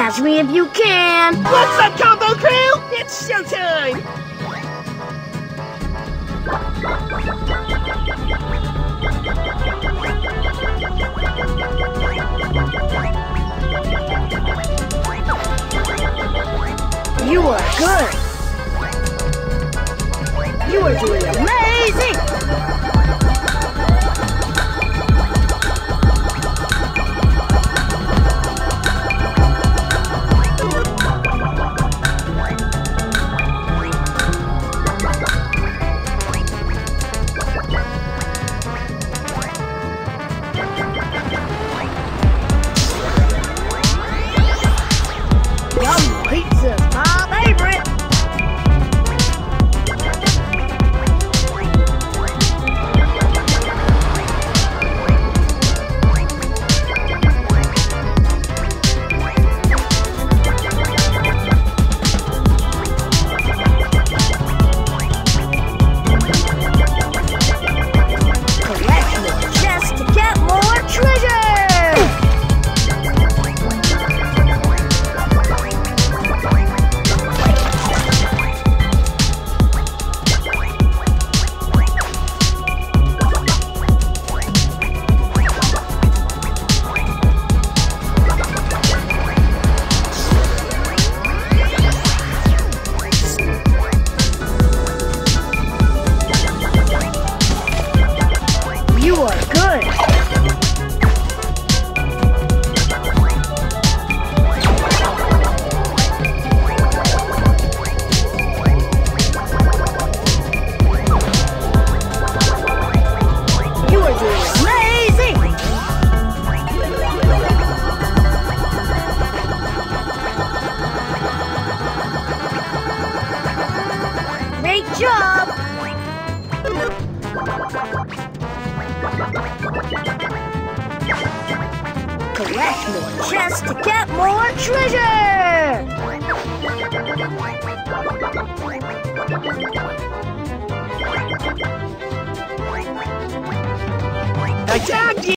Catch me if you can! What's up, combo crew? It's showtime! You are good! You are doing amazing! Yum pizza's my favorite! Collect more chests to get more treasure! You are good! You are doing amazing! Great job! Collect more chests to get more treasure! I tagged you!